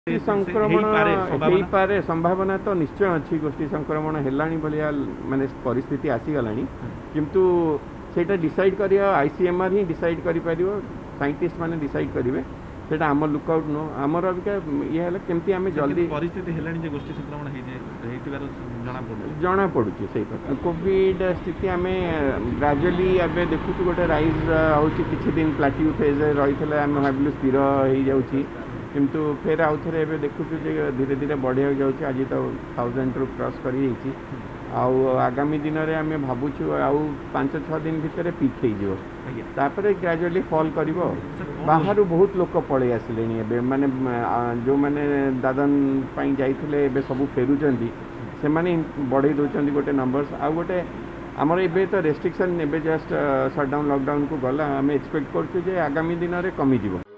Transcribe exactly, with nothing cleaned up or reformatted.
संक्रमण पारे संभावना तो निश्चय अच्छी गोष्ठी संक्रमण है माने परिस्थिति आसीगला किंतु सेटा डिसाइड कर आईसीएमआर ही डिसाइड कर साइंटिस्ट माने डिसाइड करेंगे सेटा आम लुकआउट नो आमर अबिका ये है केमती आम जल्दी परिस्थिति है गोष्ठी संक्रमण जना पड़ू से कोविड स्थिति आम ग्राजुअली एवं देखु गोटे रईज होची किछि दिन प्लाट्यू फेज रही आम भाविलु स्थिर हो जाऊँगी किंतु फेर आउ थे देखु धीरे धीरे बढ़िया जाऊँगी आज तो थाउजेंड रु क्रॉस कर आगामी दिन में आम भावुँ आउ पांच छः दिन भितर पिक हो ग्रेजुअली फॉल कर बाहर बहुत लोक पलि आसिले माने जो मैंने दादन जाइए सब फेरुंट से बढ़ई दौरान गोटे नंबर्स आउ गोटे आमर ए तो रेस्ट्रिक्शन एवं जस्ट सटडाउन लॉकडाउन को गला आम एक्सपेक्ट करूँ आगामी दिन में कमिज।